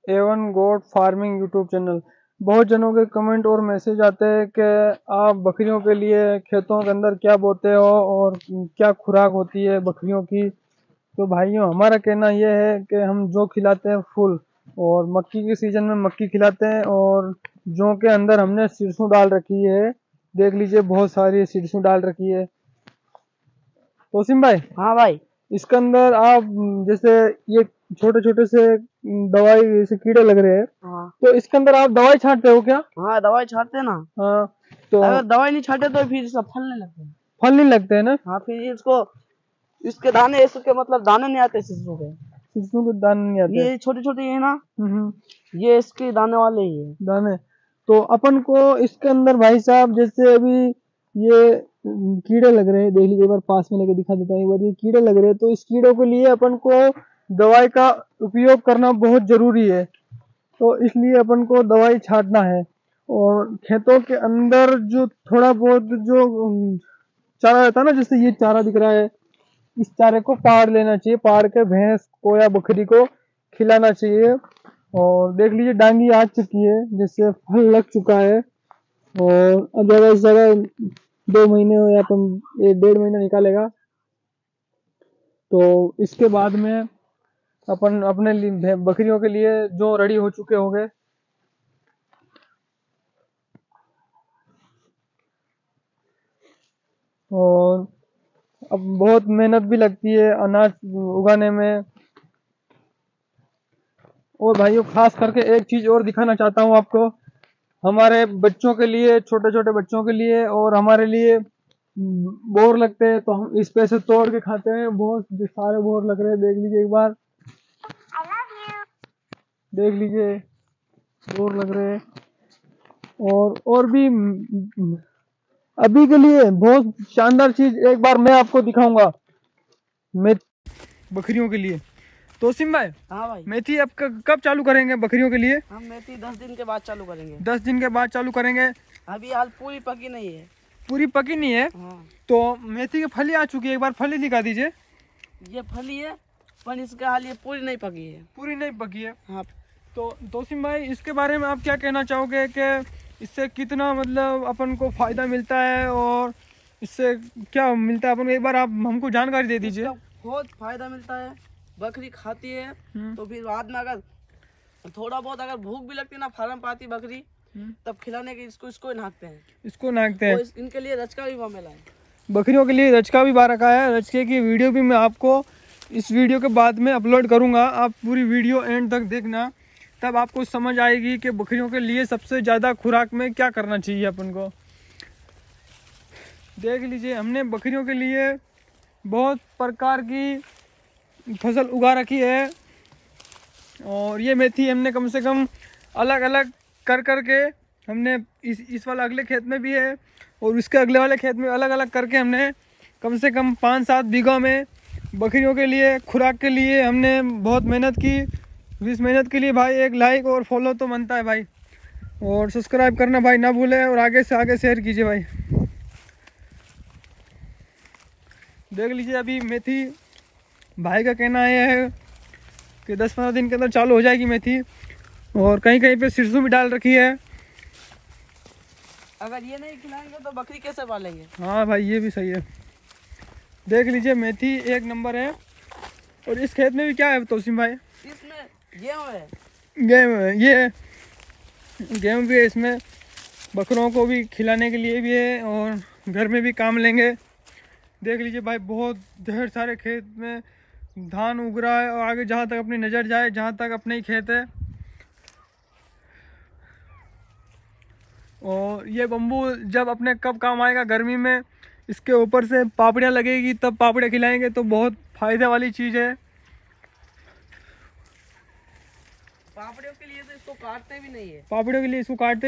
A1 गोट farming YouTube channel. बहुत जनों के कमेंट और मैसेज आते हैं कि आप बकरियों के लिए खेतों के अंदर क्या बोते हो और क्या खुराक होती है बकरियों की। तो भाइयों, हमारा कहना यह है कि हम जो खिलाते हैं फुल, और मक्की के सीजन में मक्की खिलाते हैं, और जौ के अंदर हमने सिरसों डाल रखी है। देख लीजिए, बहुत सारी सिरसों डाल रखी है। तोसिम भाई, हाँ भाई, इसके अंदर आप जैसे ये छोटे छोटे से दवाई जैसे कीड़े लग रहे हैं, हाँ तो इसके अंदर आप दवाई छांटते हो क्या? हाँ, दवाई छाटते ना। हाँ, तो अगर दवाई नहीं छाटे तो फिर सब फल नहीं लगते। फल नहीं लगते हैं ना? हाँ, फिर इसको इसके दाने, इसके मतलब दाने नहीं आते शिशु के। सिरसों के दाने नहीं आते? ये छोटे छोटे है ना, हम्म। ये इसके दाने वाले ही है। दाने। तो अपन को इसके अंदर भाई साहब, जैसे अभी ये कीड़े लग रहे हैं, देख लीजिए, एक बार पास में लेके दिखा देता हूँ। एक बार ये कीड़े लग रहे हैं, तो इस कीड़ों के लिए अपन को दवाई का उपयोग करना बहुत जरूरी है। तो इसलिए अपन को दवाई छाटना है। और खेतों के अंदर जो थोड़ा बहुत जो चारा रहता है ना, जैसे ये चारा दिख रहा है, इस चारे को पाड़ लेना चाहिए। पाड़ के भैंस को या बकरी को खिलाना चाहिए। और देख लीजिए, डांगी आ चुकी है, जिससे फल लग चुका है। और अब ज्यादा से ज्यादा 2 महीने या अपन 1-1.5 महीना निकालेगा। तो इसके बाद में अपन अपने लिए बकरियों के लिए जो रेडी हो चुके होंगे। और अब बहुत मेहनत भी लगती है अनाज उगाने में। और भाइयों, खास करके एक चीज और दिखाना चाहता हूँ आपको। हमारे बच्चों के लिए, छोटे छोटे बच्चों के लिए और हमारे लिए बोर लगते हैं, तो हम इस पे से तोड़ के खाते हैं। बहुत सारे बोर लग रहे हैं, देख लीजिए एक बार, देख लीजिए, बोर लग रहे हैं। और भी अभी के लिए बहुत शानदार चीज एक बार मैं आपको दिखाऊंगा मैं बकरियों के लिए। तोसिम भाई, हाँ भाई, मेथी अब कब चालू करेंगे बकरियों के लिए? हम मेथी 10 दिन के बाद चालू करेंगे। 10 दिन के बाद चालू करेंगे। अभी हाल पूरी पकी नहीं है। पूरी पकी नहीं है? हाँ, तो मेथी की फली आ चुकी है, एक बार फली दिखा दीजिए। ये फली है, पर इसका हाल ये पूरी नहीं पकी है। पूरी नहीं पकी है? हाँ, तो तोसिम भाई, इसके बारे में आप क्या कहना चाहोगे कि इससे कितना मतलब अपन को फायदा मिलता है, और इससे क्या मिलता है अपन को? एक बार आप हमको जानकारी दे दीजिए। इसका बहुत फायदा मिलता है। बकरी खाती है तो फिर बाद में अगर थोड़ा बहुत अगर भूख भी लगती है ना, फार्म पाती बकरी, तब खिलाने के इसको नाकते हैं। इसको नाकते हैं। इनके लिए रचका भी वहाँ मिला है। बकरियों के लिए रचका भी बार रखा है। रचके की वीडियो भी मैं आपको इस वीडियो के बाद में अपलोड करूंगा। आप पूरी वीडियो एंड तक देखना, तब आपको समझ आएगी कि बकरियों के लिए सबसे ज़्यादा खुराक में क्या करना चाहिए अपन को। देख लीजिए, हमने बकरियों के लिए बहुत प्रकार की फसल उगा रखी है। और ये मेथी हमने कम से कम अलग अलग कर के हमने इस वाला अगले खेत में भी है, और उसके अगले वाले खेत में अलग अलग करके हमने कम से कम 5-7 बीघा में बकरियों के लिए खुराक के लिए हमने बहुत मेहनत की। इस मेहनत के लिए भाई एक लाइक और फॉलो तो बनता है भाई, और सब्सक्राइब करना भाई ना भूलें, और आगे से आगे शेयर कीजिए भाई। देख लीजिए, अभी मेथी भाई का कहना यह है कि 10-15 दिन के अंदर चालू हो जाएगी मेथी। और कहीं कहीं पे सिरसों भी डाल रखी है। अगर ये नहीं खिलाएंगे तो बकरी कैसे पालेंगे? हाँ भाई, ये भी सही है। देख लीजिए, मेथी एक नंबर है। और इस खेत में भी क्या है तोसिम भाई? इसमें गेहूँ है। गेहूँ भी है इसमें। बकरों को भी खिलाने के लिए भी है, और घर में भी काम लेंगे। देख लीजिए भाई, बहुत ढेर सारे खेत में धान उग रहा है, और आगे जहाँ तक अपनी नज़र जाए, जहाँ तक अपने ही खेत है। और ये बम्बू जब अपने कब काम आएगा, गर्मी में इसके ऊपर से पापड़ियाँ लगेगी, तब पापड़ियाँ खिलाएंगे, तो बहुत फायदे वाली चीज़ है। पापड़ियों के लिए तो इसको काटते भी नहीं है। पापड़ियों के लिए इसको काटते